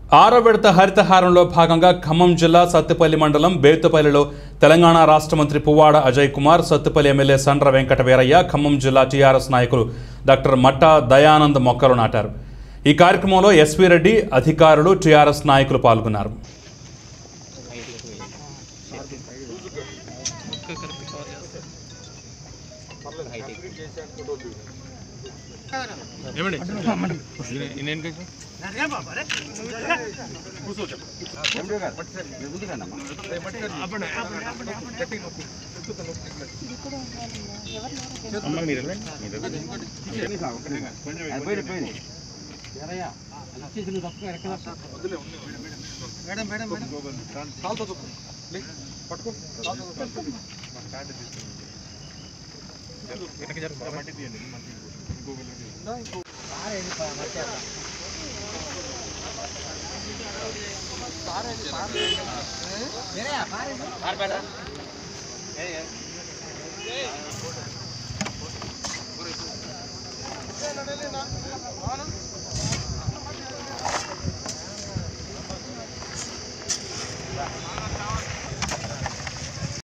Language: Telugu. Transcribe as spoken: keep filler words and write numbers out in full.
ఆరో విడత హరితహారంలో భాగంగా ఖమ్మం జిల్లా సత్తుపల్లి మండలం బేతుపల్లిలో తెలంగాణ రాష్ట్ర మంత్రి పువ్వాడ అజయ్ కుమార్, సత్తుపల్లి ఎమ్మెల్యే సండ్ర వెంకట వీరయ్య, ఖమ్మం జిల్లా టీఆర్ఎస్ నాయకులు డాక్టర్ మట్టా దయానంద్ మొక్కలు నాటారు. ఈ కార్యక్రమంలో ఎస్వీ రెడ్డి, అధికారులు, టీఆర్ఎస్ నాయకులు పాల్గొన్నారు. ఏ